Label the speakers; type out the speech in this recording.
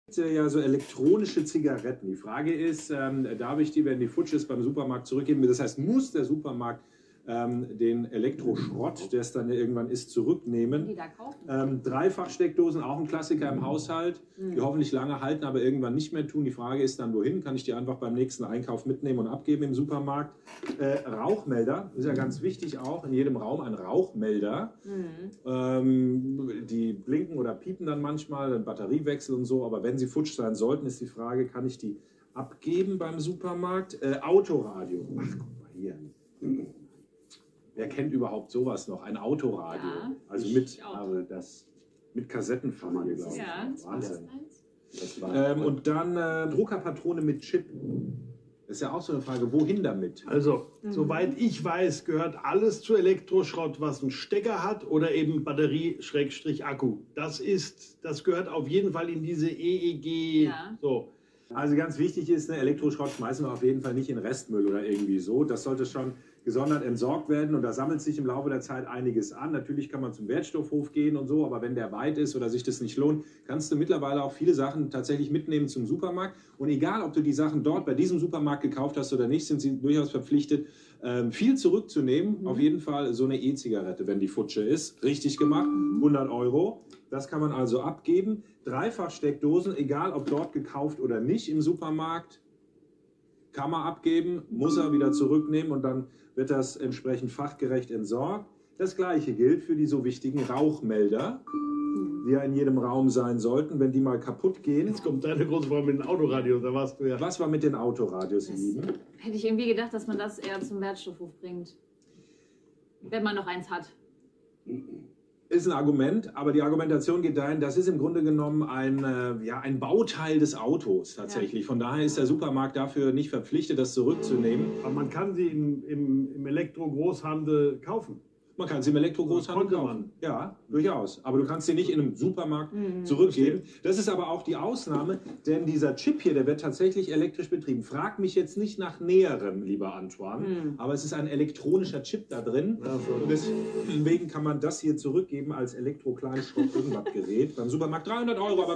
Speaker 1: Ja, so elektronische Zigaretten. Die Frage ist, darf ich die, wenn die futsch ist, beim Supermarkt zurückgeben? Das heißt, muss der Supermarkt den Elektroschrott, der es dann irgendwann ist, zurücknehmen?
Speaker 2: Die da kaufen.
Speaker 1: Dreifachsteckdosen, auch ein Klassiker im Haushalt, die hoffentlich lange halten, aber irgendwann nicht mehr tun. Die Frage ist dann, wohin? Kann ich die einfach beim nächsten Einkauf mitnehmen und abgeben im Supermarkt? Rauchmelder, ist ja ganz wichtig auch, in jedem Raum ein Rauchmelder. Die blinken oder piepen dann manchmal, ein Batteriewechsel und so, aber wenn sie futsch sein sollten, ist die Frage, kann ich die abgeben beim Supermarkt? Autoradio, ach guck mal hier. Wer kennt überhaupt sowas noch? Ein Autoradio.
Speaker 2: Ja,
Speaker 1: also mit Kassettenfamilie, glaube ich.
Speaker 2: Ja,
Speaker 1: Wahnsinn. Und dann Druckerpatrone mit Chip. Das ist ja auch so eine Frage, wohin damit?
Speaker 3: Also, soweit ich weiß, gehört alles zu Elektroschrott, was einen Stecker hat oder eben Batterie-Akku. Das gehört auf jeden Fall in diese EEG.
Speaker 2: Ja.
Speaker 3: So.
Speaker 1: Also ganz wichtig ist, Elektroschrott schmeißen wir auf jeden Fall nicht in Restmüll oder irgendwie so. Das sollte schon gesondert entsorgt werden und da sammelt sich im Laufe der Zeit einiges an. Natürlich kann man zum Wertstoffhof gehen und so, aber wenn der weit ist oder sich das nicht lohnt, kannst du mittlerweile auch viele Sachen tatsächlich mitnehmen zum Supermarkt. Und egal, ob du die Sachen dort bei diesem Supermarkt gekauft hast oder nicht, sind sie durchaus verpflichtet, viel zurückzunehmen. Auf jeden Fall so eine E-Zigarette, wenn die futsche ist. Richtig gemacht, 100 €. Das kann man also abgeben. Dreifachsteckdosen, egal ob dort gekauft oder nicht im Supermarkt, kann man abgeben, muss er wieder zurücknehmen und dann wird das entsprechend fachgerecht entsorgt. Das gleiche gilt für die so wichtigen Rauchmelder, die ja in jedem Raum sein sollten, wenn die mal kaputt gehen.
Speaker 3: Jetzt kommt deine große Frau mit dem Autoradio, da warst du ja.
Speaker 1: Was war mit den Autoradios, ihr Lieben?
Speaker 2: Hätte ich irgendwie gedacht, dass man das eher zum Wertstoffhof bringt. Wenn man noch eins hat.
Speaker 1: Ist ein Argument, aber die Argumentation geht dahin, das ist im Grunde genommen ein Bauteil des Autos tatsächlich. Von daher ist der Supermarkt dafür nicht verpflichtet, das zurückzunehmen.
Speaker 3: Aber man kann sie im Elektro-Großhandel kaufen.
Speaker 1: Man kann sie im Elektrogroßhandel kaufen. Ja, durchaus. Aber du kannst sie nicht in einem Supermarkt zurückgeben. Das ist aber auch die Ausnahme, denn dieser Chip hier, der wird tatsächlich elektrisch betrieben. Frag mich jetzt nicht nach Näherem, lieber Antoine, aber es ist ein elektronischer Chip da drin. Und deswegen kann man das hier zurückgeben als Elektro-Kleinschrott-Irgendwas-Gerät. Beim Supermarkt 300 €. Aber